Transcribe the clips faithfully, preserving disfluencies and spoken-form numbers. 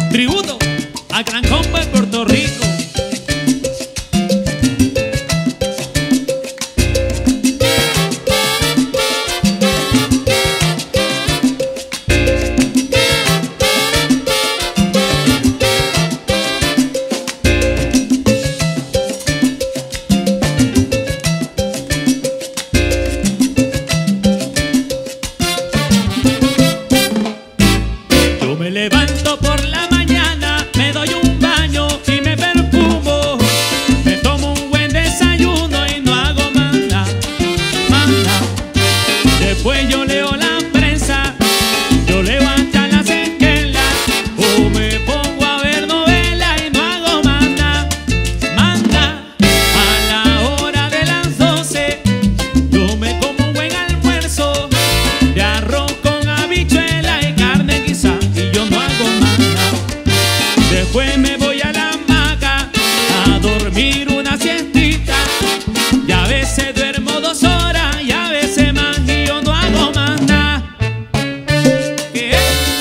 Tributo a Gran Compa de Puerto Rico. Me levanto por la mañana, me doy un baño y me perfumo. Me tomo un buen desayuno y no hago más nada, más nada. Después yo leo la prensa, yo leo hasta las esquelas, o me pongo a ver novelas y no hago más nada, más nada. A la hora de las doce yo me como un buen almuerzo de arroz con habichuela y carne guisada. Después me voy a la hamaca a dormir una siestita, y a veces duermo dos horas y a veces más, y yo no hago más nada. ¿Qué?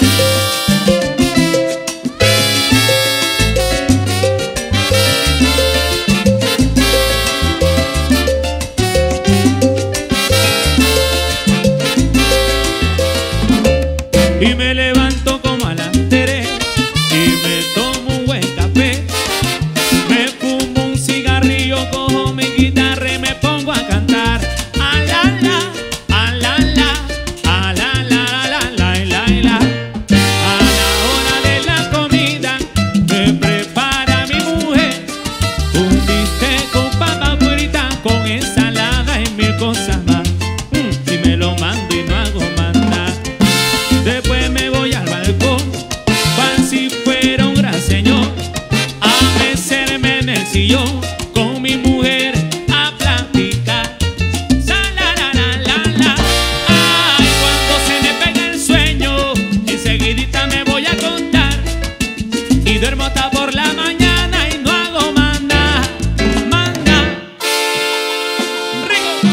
Y me levanto como a las tres y me tomo un buen café, me fumo un cigarrillo, cojo mi guitarra y me pongo a cantar. A la la, a la la, a la la la la la la. A la hora de la comida me prepara mi mujer un bistec con papa frita con ensalada y mil cosas más. Mm, y me lo mando y no hago más nada. Después me voy al balcón, cual si fuera un gran señor, a mecerme en el sillón con mi mujer a platicar. Sa-la-la-la-la-la. Ay, cuando se me pega el sueño, enseguidita me voy a acostar y duermo hasta por la mañana y no hago más nada, más nada. Rico.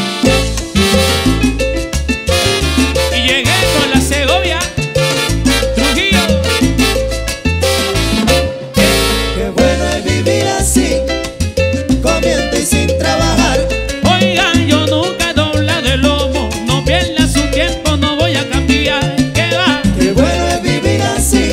Y llegué con la Segovia. Sin trabajar. Oiga, yo nunca dobla de lomo, no pierda su tiempo, no voy a cambiar. ¿Qué va? Qué bueno es vivir así.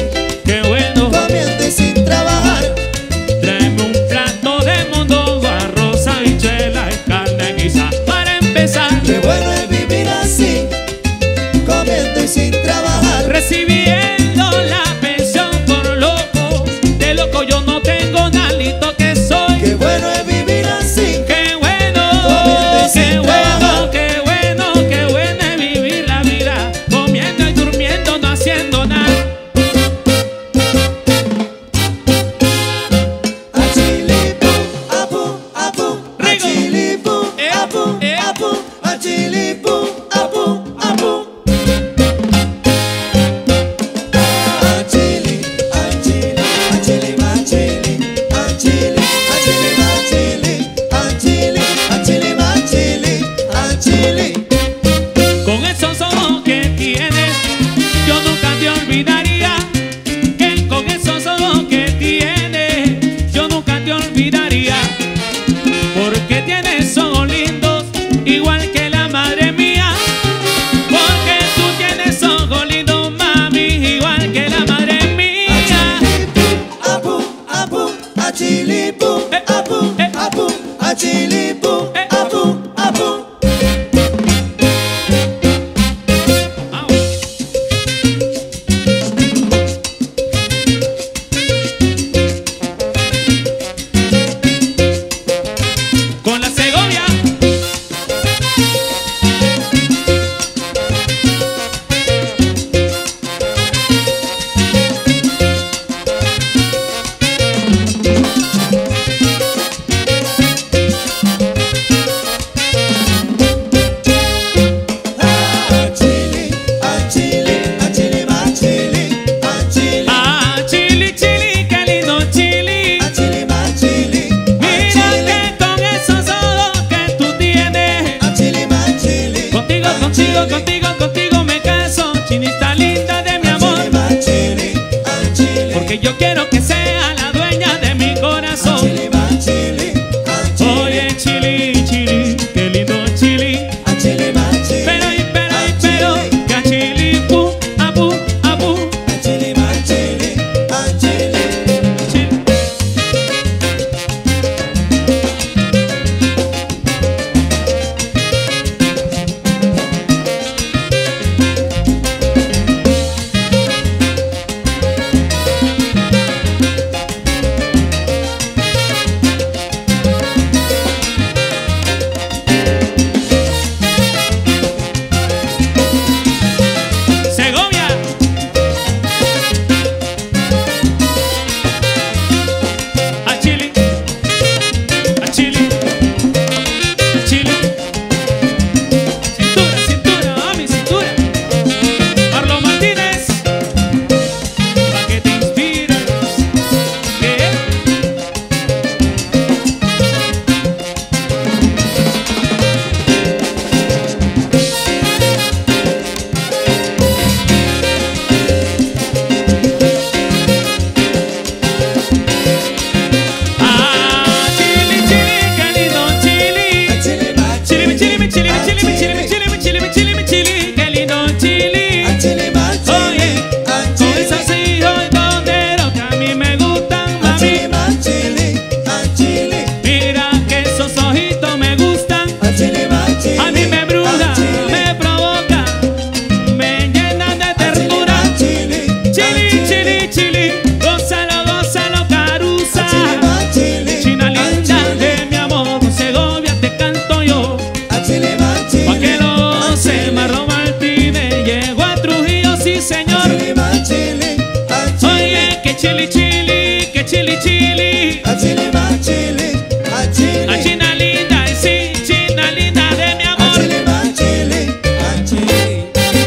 chili, chili, gózalo, gózalo, Caruza. Chile, China linda de mi amor, Segovia te canto yo. Chile, Pa' que lo sé, Marro Martínez llegó a Trujillo, sí señor. Chile, Oye, que chili, chili, que chili, chili. Chile, Chile, A China linda, y sí, China linda de mi amor. Chile, Chile.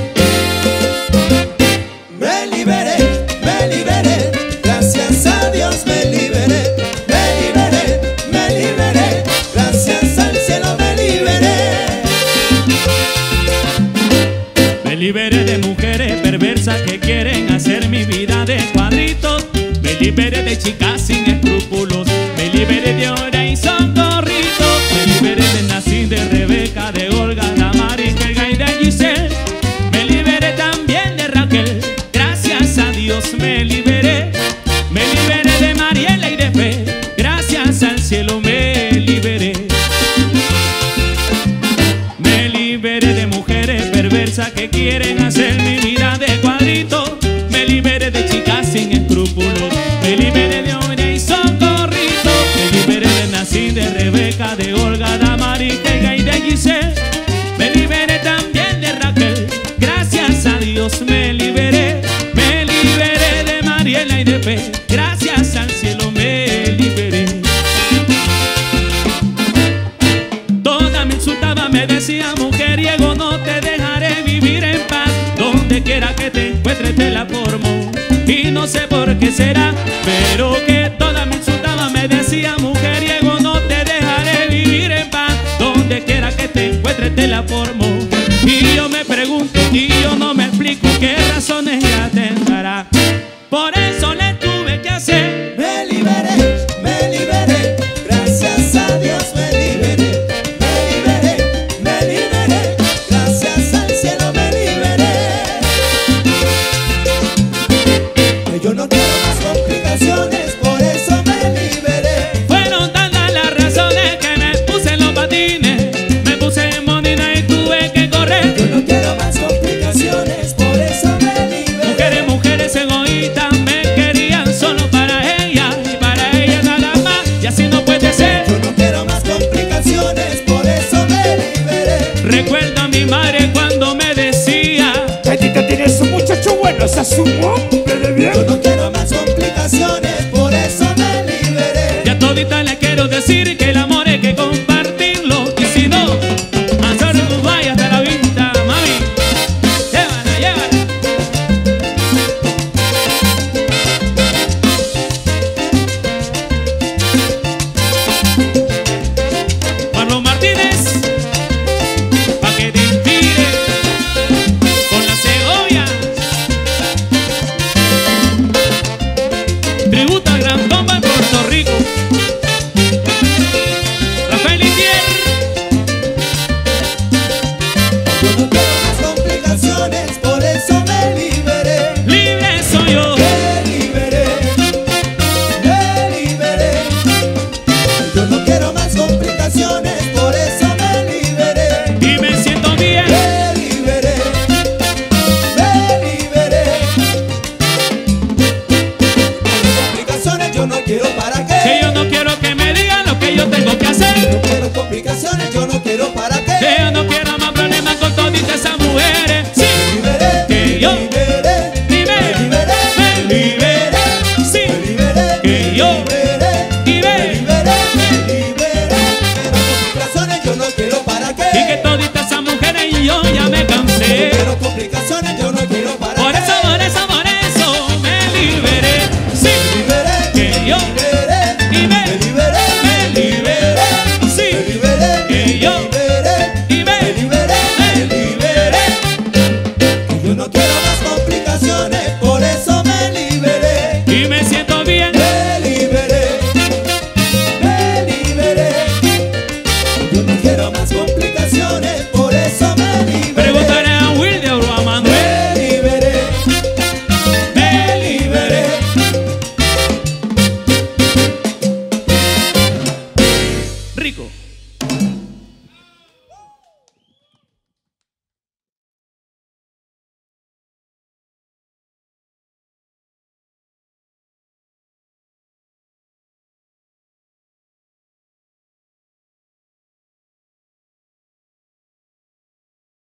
Me liberé, me liberé, gracias a Dios me liberé. Me liberé, me liberé, gracias al cielo me liberé. Me liberé de mujeres perversas que quieren hacer mi vida de cuadritos. Me liberé de chicas sin escrúpulos. Me liberé de Ora y Socorrito. Me liberé de Nacín, de Rebeca, de Olga, Damaris, Helga y de Giselle. Me liberé también de Raquel. Gracias a Dios me liberé. Me liberé de Mariela y de Fe. Gracias al cielo me liberé. Me liberé de mujeres perversas que quieren hacer mi vida de cuadrito. Me liberé de chicas sin escrúpulos. Me liberé de Ora y Socorrito. Me liberé de Nacín, de Rebeca, de Olga, Damaris, Helga y de Giselle. Me liberé también de Raquel. Gracias a Dios me liberé. Me liberé de Mariela y de Fe. Gracias al cielo me liberé. Toda me insultaba, me decía mujeriego, no te dejaré vivir en paz. Donde quiera que te encuentres te la formo. Y no sé por qué será, pero que toda me insultaba, me decía mujeriego, no te dejaré vivir en paz. Donde quiera que te encuentres te la formo. Y yo me pregunto, y yo no me explico qué razones ya tendrá. Por eso le tuve que hacer. Me liberé, me liberé, gracias a Dios me liberé. Me liberé, me liberé, gracias al cielo me liberé. Que yo no quiero más complicaciones, por eso me liberé. Fueron tantas las razones que me puse en los patines. Me puse en monina y tuve que correr. Yo no quiero más complicaciones, por eso me liberé. Mujeres, mujeres egoístas me querían solo para ella y para ella nada más, y así no puede ser. Yo no quiero más complicaciones, por eso me liberé. Recuerdo a mi madre cuando me decía: Tantito tienes un muchacho bueno, ese es un hombre de bien. Yo no quiero más complicaciones, por eso me liberé. ya todita le quiero decir que el amor hay que compartirlo, y si no, hacer tus vallas de la vista, mami. Llévala, llévala. Marlon Martínez, pa' que te inspire con la Segovia. Tributo a Gran Combo en Puerto Rico. Rafael Itier. Yo no quiero más complicaciones, por eso me liberé. Libre soy yo. Me liberé, me liberé. Yo no quiero más complicaciones, por eso me liberé. Y me siento bien. Me liberé, me liberé. Complicaciones yo no quiero, ¿para Que qué? yo no quiero que me digan lo que yo tengo que hacer.